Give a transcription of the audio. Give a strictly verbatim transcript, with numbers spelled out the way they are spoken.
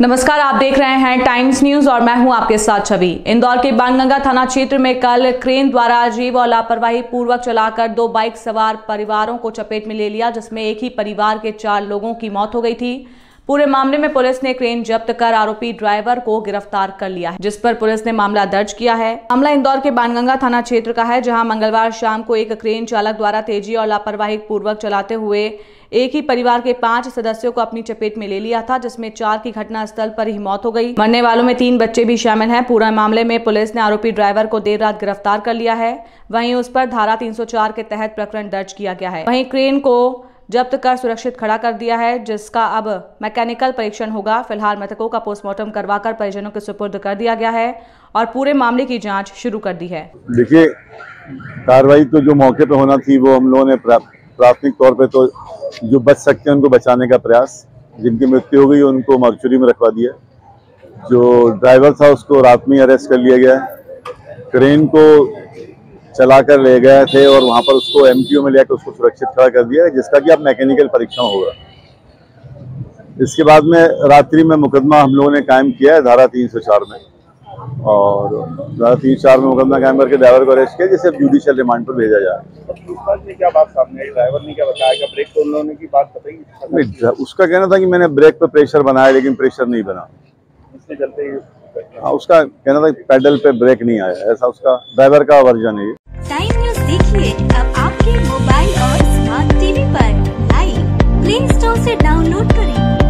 नमस्कार, आप देख रहे हैं टाइम्स न्यूज और मैं हूं आपके साथ छवि। इंदौर के बाणगंगा थाना क्षेत्र में कल क्रेन द्वारा अजीब और लापरवाही पूर्वक चलाकर दो बाइक सवार परिवारों को चपेट में ले लिया, जिसमें एक ही परिवार के चार लोगों की मौत हो गई थी। पूरे मामले में पुलिस ने क्रेन जब्त कर आरोपी ड्राइवर को गिरफ्तार कर लिया है, जिस पर पुलिस ने मामला दर्ज किया है। मामला इंदौर के बाणगंगा थाना क्षेत्र का है, जहां मंगलवार शाम को एक क्रेन चालक द्वारा तेजी और लापरवाही पूर्वक चलाते हुए एक ही परिवार के पांच सदस्यों को अपनी चपेट में ले लिया था, जिसमें चार की घटनास्थल पर ही मौत हो गई। मरने वालों में तीन बच्चे भी शामिल हैं। पूरा मामले में पुलिस ने आरोपी ड्राइवर को देर रात गिरफ्तार कर लिया है। वहीं उस पर धारा तीन सौ चार के तहत प्रकरण दर्ज किया गया है। वहीं क्रेन को जब्त कर सुरक्षित खड़ा कर दिया है, जिसका अब मैकेनिकल परीक्षण होगा। फिलहाल मृतकों का पोस्टमार्टम करवाकर परिजनों के सुपुर्द कर दिया गया है और पूरे मामले की जांच शुरू कर दी है। देखिए, कार्रवाई तो जो मौके पे होना थी वो हम लोगों ने प्राथमिक तौर पे तो जो बच सकते हैं उनको बचाने का प्रयास, जिनकी मृत्यु हो गई उनको मॉर्चरी में रखवा दिया। जो ड्राइवर था उसको रात में अरेस्ट कर लिया गया। क्रेन को चला कर ले गए थे और वहां पर उसको एमटीओ में लेकर उसको सुरक्षित खड़ा कर दिया, जिसका कि अब मैकेनिकल परीक्षण होगा। इसके बाद में रात्रि में मुकदमा हम लोगों ने कायम किया है धारा तीन सौ चार में, और धारा तीन सौ चार में मुकदमा कायम करके ड्राइवर को अरेस्ट किया, जिसे जुडिशियल रिमांड पर भेजा जाए। क्या बात सामने आई? ड्राइवर ने क्या बताया? ब्रेक तो उन लोगों ने की बात बताई? उसका कहना था कि मैंने ब्रेक पे प्रेशर बनाया, लेकिन प्रेशर नहीं बना। इसके चलते हाँ, उसका कहना था कि पेडल पे ब्रेक नहीं आया, ऐसा उसका ड्राइवर का वर्जन है। टाइम न्यूज देखिए अब आपके मोबाइल और स्मार्ट टीवी पर। लाइव प्ले स्टोर से डाउनलोड करें।